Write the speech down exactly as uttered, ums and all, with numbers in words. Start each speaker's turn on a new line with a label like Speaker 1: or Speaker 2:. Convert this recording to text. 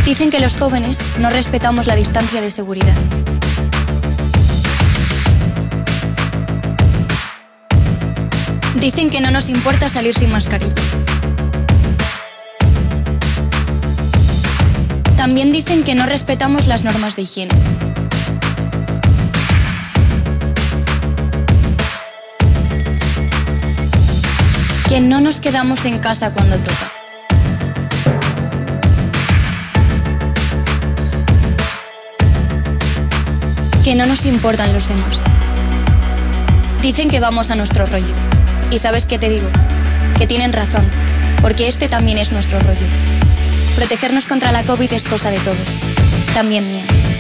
Speaker 1: Dicen que los jóvenes no respetamos la distancia de seguridad. Dicen que no nos importa salir sin mascarilla. También dicen que no respetamos las normas de higiene. Que no nos quedamos en casa cuando toca. Que no nos importan los demás. Dicen que vamos a nuestro rollo. ¿Y sabes qué te digo? Que tienen razón, porque este también es nuestro rollo. Protegernos contra la COVID es cosa de todos, también mía.